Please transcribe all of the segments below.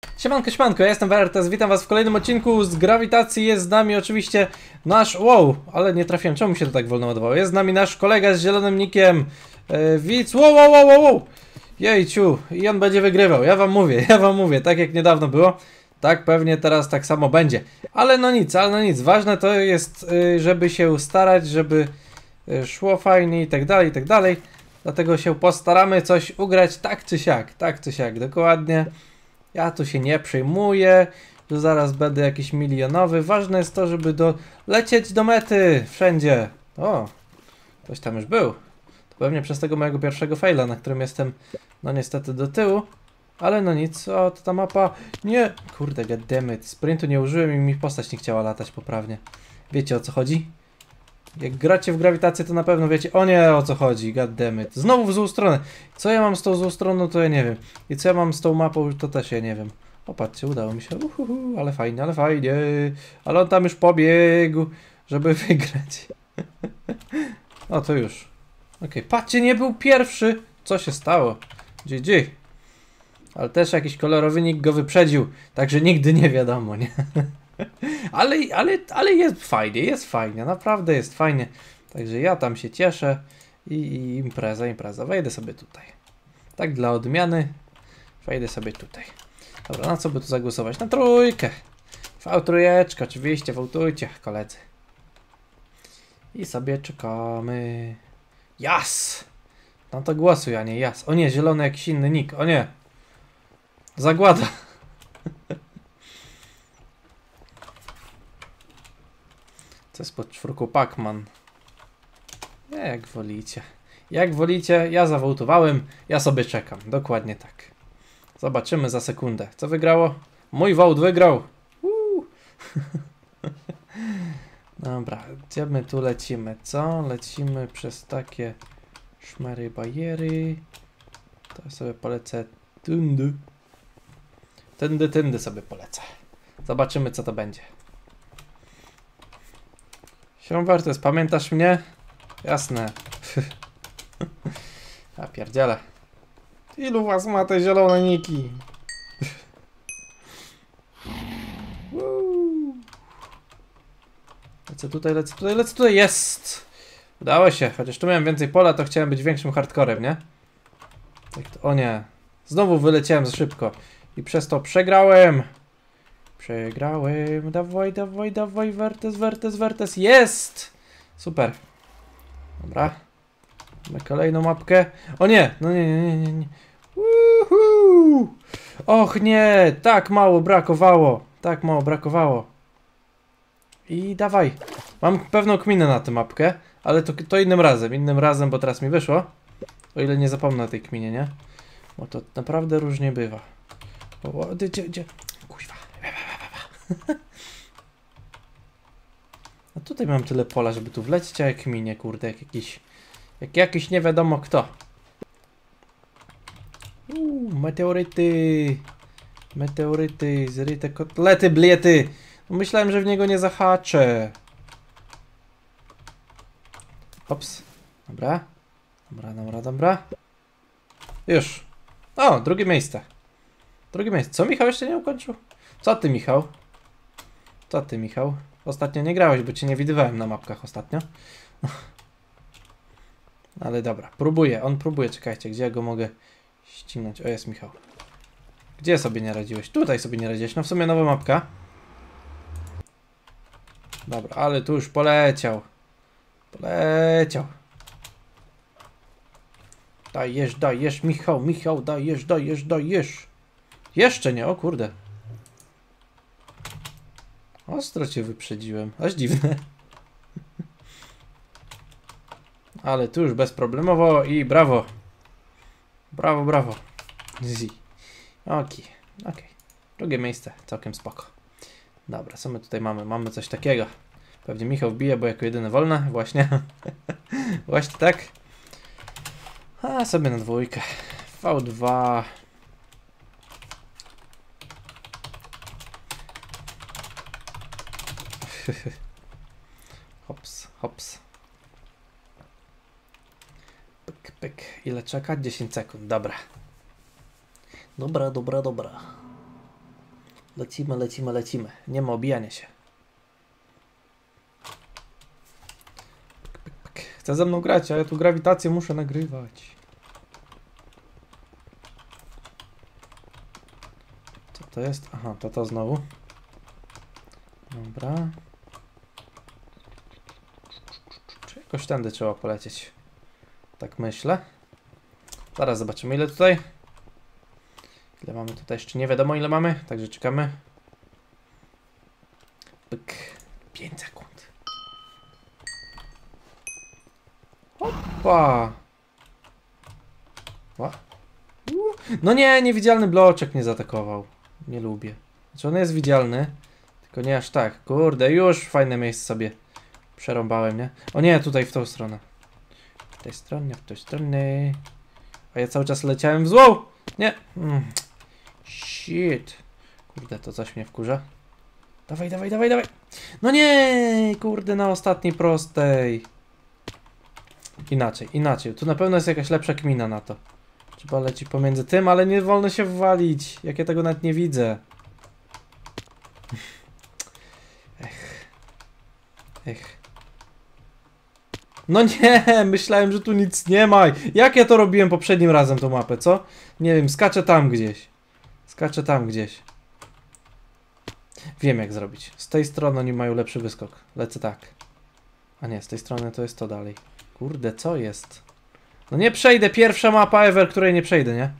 Siemanko, siemanko, ja jestem Wertes, witam was w kolejnym odcinku z Grawitacji. Jest z nami oczywiście nasz... Wow, ale nie trafiłem, czemu mi się to tak wolno ładowało? Jest z nami nasz kolega z zielonym nickiem, Widz. Wow. Jejciu, i on będzie wygrywał, ja wam mówię, tak jak niedawno było, tak pewnie teraz tak samo będzie. Ale no nic, ważne to jest, żeby się starać, żeby szło fajnie i tak dalej. Dlatego się postaramy coś ugrać tak czy siak, dokładnie. Ja tu się nie przejmuję, że zaraz będę jakiś milionowy. Ważne jest to, żeby dolecieć do mety wszędzie. O, ktoś tam już był. To pewnie przez tego mojego pierwszego faila, na którym jestem, no niestety do tyłu. Ale no nic, o, to ta mapa... Nie, kurde, goddammit. Sprintu nie użyłem i mi postać nie chciała latać poprawnie. Wiecie o co chodzi? Jak gracie w grawitację, to na pewno wiecie, o nie, o co chodzi, goddammit. Znowu w złą stronę. Co ja mam z tą złą stroną, to ja nie wiem. I co ja mam z tą mapą, to też ja nie wiem. O, patrzcie, udało mi się. Ale fajnie. Ale on tam już pobiegł, żeby wygrać. O, to już. Okej, patrzcie, nie był pierwszy. Co się stało? GG. Ale też jakiś kolorowy nick go wyprzedził. Także nigdy nie wiadomo, nie? Ale jest fajnie, naprawdę jest fajnie. Także ja tam się cieszę i impreza. Wejdę sobie tutaj. Tak dla odmiany. Wejdę sobie tutaj. Dobra, na co by tu zagłosować? Na trójkę. V3, oczywiście, votujcie, koledzy. I sobie czekamy. Jas! No to głosuj, a nie jas. O nie, zielony jakiś inny nick. O nie. Zagłada. Co jest pod czwórką Pac-Man? Jak wolicie. Jak wolicie, ja zawołtowałem, ja sobie czekam. Dokładnie tak. Zobaczymy za sekundę. Co wygrało? Mój wołt wygrał. Dobra, gdzie my tu lecimy? Co? Lecimy przez takie szmery bariery. To sobie polecę tędy. Tędy sobie polecę. Zobaczymy co to będzie. Wertes, pamiętasz mnie? Jasne. A pierdziele. Ilu was ma te zielone niki? Lecę tutaj, jest! Udało się, chociaż tu miałem więcej pola, to chciałem być większym hardcorem, nie? Tak to, o nie. Znowu wyleciałem za szybko. I przez to przegrałem. Dawaj, Wertes, jest! Super. Dobra. Mamy kolejną mapkę. O nie, no nie. Och nie, tak mało brakowało. I dawaj. Mam pewną kminę na tę mapkę, ale to innym razem, bo teraz mi wyszło. O ile nie zapomnę tej kminie, nie? Bo to naprawdę różnie bywa. Gdzie? Kuźwa. A tutaj mam tyle pola, żeby tu wlecieć, a jak minie, kurde, jak jakiś nie wiadomo kto. Meteoryty, zryte kotlety, bliety. Myślałem, że w niego nie zahaczę. Ops, dobra. Już. O, drugie miejsce. Co, Michał jeszcze nie ukończył? Co ty, Michał? Ostatnio nie grałeś, bo cię nie widywałem na mapkach ostatnio. Ale dobra, on próbuje, czekajcie, gdzie ja go mogę ścignąć? O, jest Michał. Gdzie sobie nie radziłeś? Tutaj sobie nie radziłeś, no w sumie nowa mapka. Dobra, ale tu już poleciał. Dajesz, Michał, dajesz. Jeszcze nie, o kurde. Ostro cię wyprzedziłem, aż dziwne. Ale tu już bezproblemowo i brawo. Brawo. Okej. Drugie miejsce, całkiem spoko. Dobra, co my tutaj mamy? Mamy coś takiego. Pewnie Michał wbije, bo jako jedyny wolne. Właśnie. Właśnie tak. A sobie na dwójkę. V2. Hops. Pyk. Ile czeka? 10 sekund. Dobra. Lecimy, lecimy, lecimy. Nie ma obijania się. Chce ze mną grać, a ja tu grawitację muszę nagrywać. Co to jest? Aha, to znowu. Dobra. Czy jakoś tędy trzeba polecieć? Tak myślę. Zaraz zobaczymy, ile tutaj. Ile mamy tutaj? Jeszcze nie wiadomo, ile mamy, także czekamy. Pyk. 5 sekund. Opa! No nie, niewidzialny bloczek mnie zaatakował. Nie lubię. Znaczy on jest widzialny, tylko nie aż tak. Kurde, już fajne miejsce sobie przerąbałem, nie? O nie, tutaj w tą stronę. W tej stronie, w tej stronie. A ja cały czas leciałem w złą! Nie! Shit! Kurde, to coś mnie wkurza. Dawaj, dawaj, dawaj, dawaj! No nie! Kurde, na ostatniej prostej. Inaczej, inaczej. Tu na pewno jest jakaś lepsza kmina na to. Trzeba lecieć pomiędzy tym, ale nie wolno się wwalić. Jak ja tego nawet nie widzę. Ech. Ech. No nie, myślałem, że tu nic nie ma. Jak ja to robiłem poprzednim razem tą mapę, co? Nie wiem, skaczę tam gdzieś. Skaczę tam gdzieś. Wiem jak zrobić. Z tej strony oni mają lepszy wyskok. Lecę tak. A nie, z tej strony to jest to dalej. Kurde, co jest? No nie przejdę, pierwsza mapa ever, której nie przejdę, nie?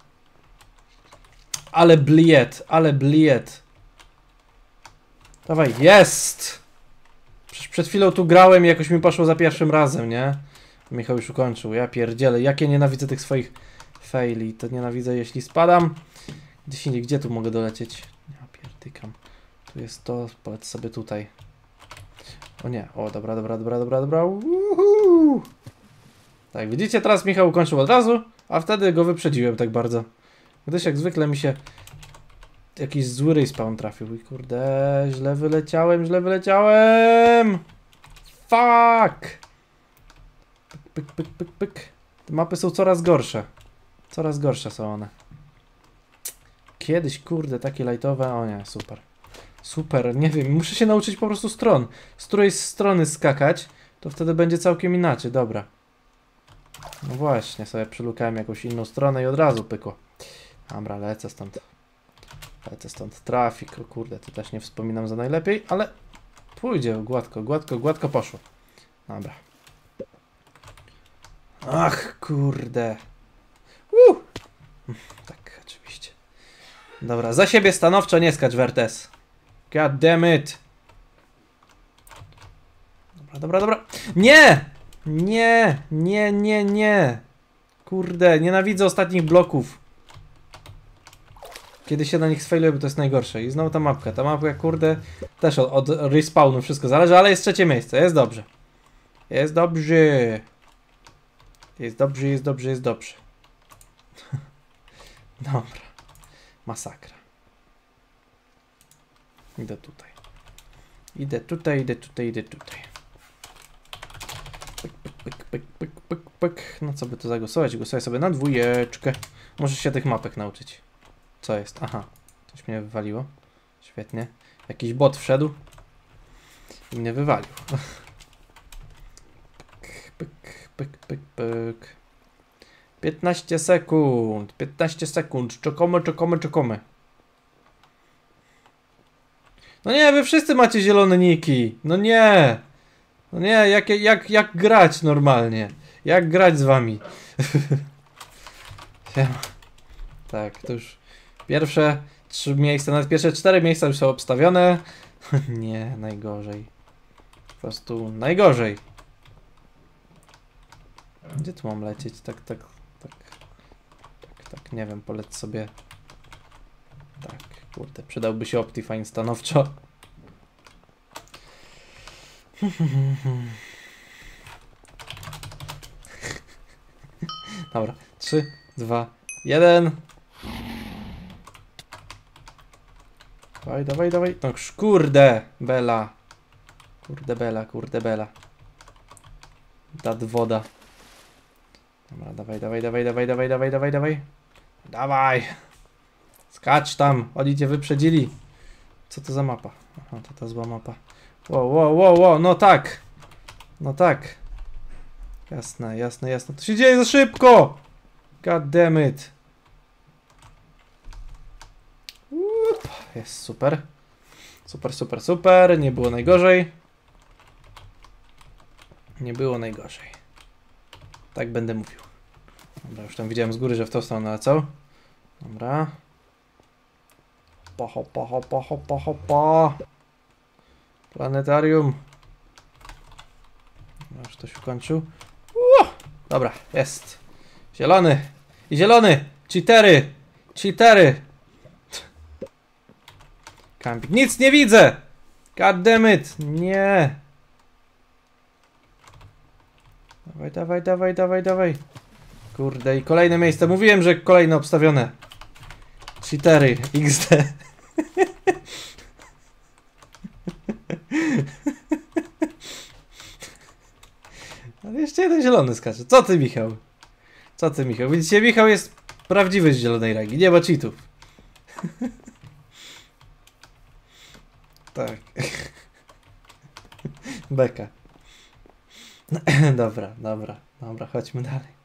Ale bliet, ale bliet. Dawaj, jest! Przecież przed chwilą tu grałem i jakoś mi poszło za pierwszym razem, nie? Michał już ukończył, ja pierdzielę, jak ja nienawidzę tych swoich faili. To nienawidzę, jeśli spadam. Gdzieś indziej, gdzie tu mogę dolecieć? Ja pierdykam. Tu jest to, polecę sobie tutaj. O nie, o dobra, dobra, dobra, dobra, dobra. Uhu. Tak, widzicie, teraz Michał ukończył od razu, a wtedy go wyprzedziłem tak bardzo. Gdyż jak zwykle mi się jakiś zły respawn trafił. I kurde, źle wyleciałem, źle wyleciałem! Fuck! Pyk, pyk, pyk, pyk. Te mapy są coraz gorsze. Coraz gorsze są one. Kiedyś, kurde, takie lightowe, o nie, super. Super, nie wiem, muszę się nauczyć po prostu stron. Z której strony skakać, to wtedy będzie całkiem inaczej, dobra. No właśnie, sobie przylukałem jakąś inną stronę i od razu pykło. Dobra, lecę stąd. Lecę stąd. Trafik, o kurde, to też nie wspominam za najlepiej, ale pójdzie gładko, gładko, gładko poszło. Dobra. Ach, kurde. Tak, oczywiście. Dobra, za siebie stanowczo nie skacz, Wertes. God damn it. Dobra, dobra, dobra. Nie! Nie, nie, nie, nie. Kurde, nienawidzę ostatnich bloków. Kiedy się na nich sfailuje, bo to jest najgorsze. I znowu ta mapka. Ta mapka, kurde, też od respawnu wszystko zależy, ale jest trzecie miejsce. Jest dobrze. Jest dobrze. Jest dobrze, jest dobrze, jest dobrze. Dobra. Masakra. Idę tutaj. Idę tutaj, idę tutaj, idę tutaj. Pyk, pyk, pyk, pyk, pyk, pyk. No co by tu zagłosować? Głosuję sobie na 2. Muszę się tych mapek nauczyć. Co jest? Aha. Coś mnie wywaliło. Świetnie. Jakiś bot wszedł i mnie wywalił. Pyk, pyk, pyk, pyk. 15 sekund. 15 sekund. Czekamy, czekamy, czekamy. No nie, wy wszyscy macie zielone niki. No nie. No nie, jak grać normalnie? Jak grać z wami? Tak, to już pierwsze 3 miejsca, nawet pierwsze 4 miejsca już są obstawione. Nie, najgorzej. Po prostu najgorzej. Gdzie tu mam lecieć? Tak, nie wiem, polecę sobie. Tak, kurde, przydałby się Optifine stanowczo. Dobra, 3, 2, 1. Dawaj, dawaj, dawaj. No kurde, Bela. Kurde, Bela, kurde, Bela. Dat woda. Dobra, dawaj, dawaj, dawaj, dawaj, dawaj, dawaj, dawaj, dawaj. Dawaj. Skacz tam, oni cię wyprzedzili. Co to za mapa? Aha, to ta zła mapa. Wow, no tak. No tak. Jasne, jasne, jasne. To się dzieje za szybko! God damn it. Jest super. Super. Nie było najgorzej. Nie było najgorzej. Tak będę mówił. Dobra, już tam widziałem z góry, że w tą stronę lecał. Dobra. Hopa. Planetarium. No, już to się ukończył. Dobra, jest. Zielony. I zielony. Cheatery. Camping. Nic nie widzę. God damn it. Nie. Dawaj. Kurde, i kolejne miejsce. Mówiłem, że kolejne obstawione. Cheatery. XD. Ale jeszcze jeden zielony skacze. Co ty, Michał? Widzicie, Michał jest prawdziwy z zielonej rangi. Nie ma cheatów. Tak. Beka. Dobra, chodźmy dalej.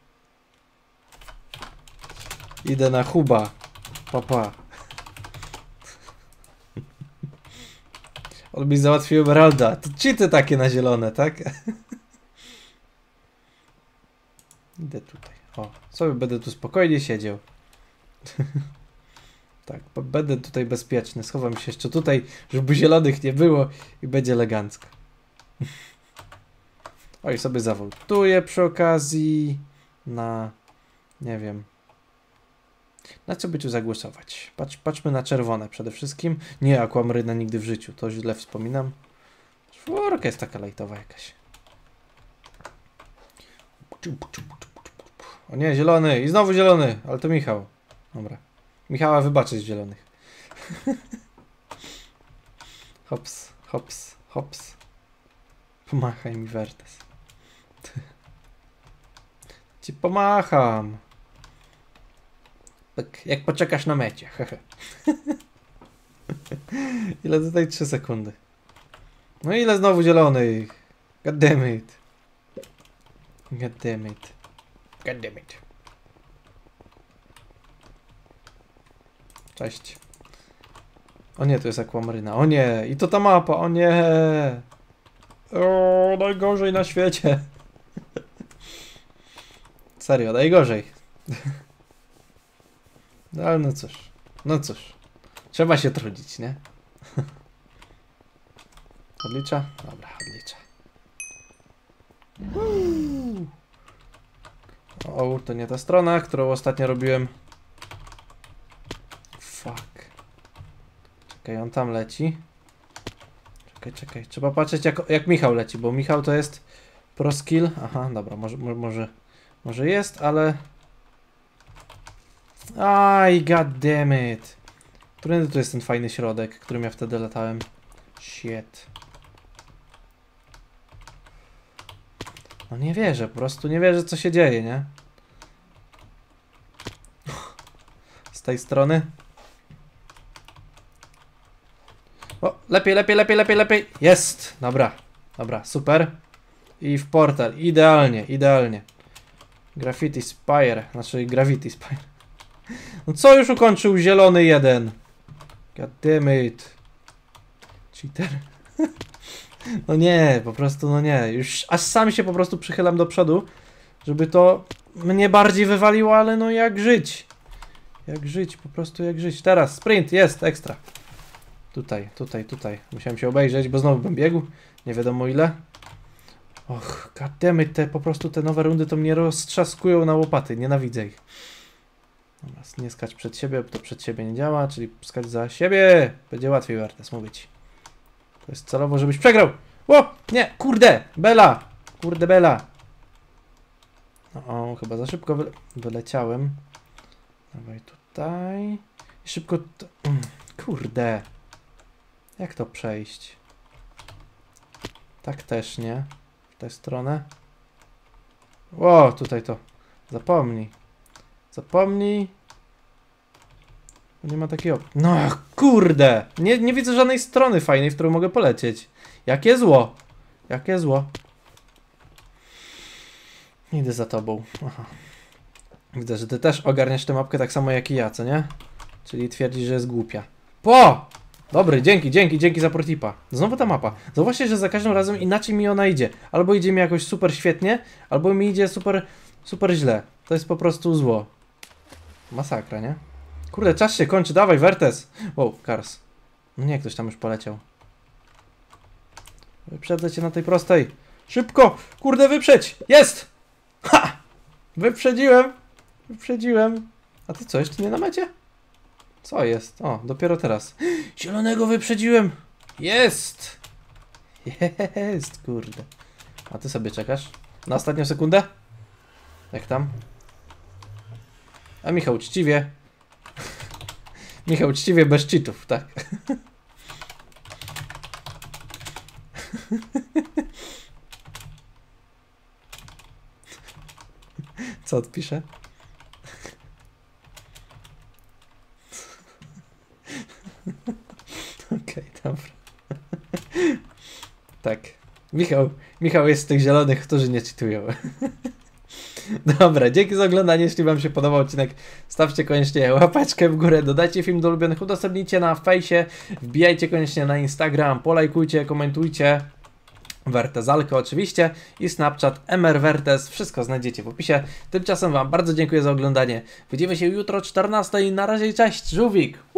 Idę na Huba. Papa. On mi załatwił emeralda. To cheaty takie na zielone, tak? Idę tutaj. O, sobie będę tu spokojnie siedział. Tak, będę tutaj bezpieczny. Schowam się jeszcze tutaj, żeby zielonych nie było i będzie elegancko. Oj, sobie zawoltuję przy okazji na... nie wiem. Na co by tu zagłosować? Patrzmy na czerwone przede wszystkim. Nie, aquamaryna nigdy w życiu, to źle wspominam. Czwórka jest taka lajtowa jakaś. O nie, zielony i znowu zielony, ale to Michał. Dobra. Michała wybaczyć zielonych. Hops. Pomachaj mi, Wertes. Ci pomacham. Tak, jak poczekasz na mecie. Ile tutaj? 3 sekundy. No ile znowu zielonych? God damn it. Cześć. O nie, to jest aquamaryna. O nie, i to ta mapa. O nie. O, najgorzej na świecie. Serio, najgorzej. No ale no cóż. Trzeba się trudzić, nie? Odlicza? Dobra, odlicza. O, to nie ta strona, którą ostatnio robiłem. Fuck. Czekaj, on tam leci. Czekaj. Trzeba patrzeć jak Michał leci, bo Michał to jest pro skill. Aha, dobra, może jest, ale... Aj, god damn it. Którędy tu jest ten fajny środek, którym ja wtedy latałem? Shit. No nie wierzę, po prostu nie wierzę, co się dzieje, nie? Z tej strony. O, lepiej. Jest! Dobra, super. I w portal, idealnie. Graffiti Spire, znaczy Gravity Spire. No co już ukończył zielony jeden? God damn it. Cheater. No nie, po prostu no nie. Już aż sam się po prostu przychylam do przodu, żeby to mnie bardziej wywaliło, ale no jak żyć? Po prostu jak żyć. Teraz sprint, jest, ekstra. Tutaj. Musiałem się obejrzeć, bo znowu bym biegł. Nie wiadomo ile. Och, goddammit, po prostu te nowe rundy to mnie roztrzaskują na łopaty. Nienawidzę ich. Dobra, nie skacz przed siebie, bo to przed siebie nie działa, czyli skacz za siebie. Będzie łatwiej, Wertes, mówię ci. To jest celowo, żebyś przegrał. O, nie, kurde, Bela. O, chyba za szybko wyleciałem. Dawaj tutaj. I szybko... Kurde. Jak to przejść? Tak też nie. W tę stronę. O, tutaj to. Zapomnij. Nie ma takiego... No, Kurde! Nie widzę żadnej strony fajnej, w którą mogę polecieć. Jakie zło! Jakie zło! Idę za tobą. Aha. Widzę, że ty też ogarniasz tę mapkę tak samo jak i ja, co nie? Czyli twierdzisz, że jest głupia. Dobry, dzięki za protipa. Znowu ta mapa. Zauważcie, że za każdym razem inaczej mi ona idzie. Albo idzie mi jakoś super świetnie, albo mi idzie super źle. To jest po prostu zło. Masakra, nie? Kurde, czas się kończy, dawaj, Wertes! Wow, Kars. No nie, ktoś tam już poleciał. Wyprzedzę cię na tej prostej. Szybko! Kurde, wyprzedź! Jest! Ha! Wyprzedziłem. A ty co, jeszcze nie na mecie? Co jest? O, dopiero teraz. Zielonego wyprzedziłem! Jest! Jest, kurde. A ty sobie czekasz? Na ostatnią sekundę? Jak tam? A Michał uczciwie. Michał uczciwie bez cheatów, tak? Co odpiszę? Okej, dobra. Tak. Michał jest z tych zielonych, którzy nie cheatują. Dobra, dzięki za oglądanie. Jeśli wam się podobał odcinek, stawcie koniecznie łapeczkę w górę, dodajcie film do ulubionych, udostępnijcie na fejsie, wbijajcie koniecznie na Instagram, polajkujcie, komentujcie. Wertezalkę oczywiście i Snapchat mrwertes, wszystko znajdziecie w opisie. Tymczasem wam bardzo dziękuję za oglądanie. Widzimy się jutro o 14:00. Na razie, cześć, żółwik!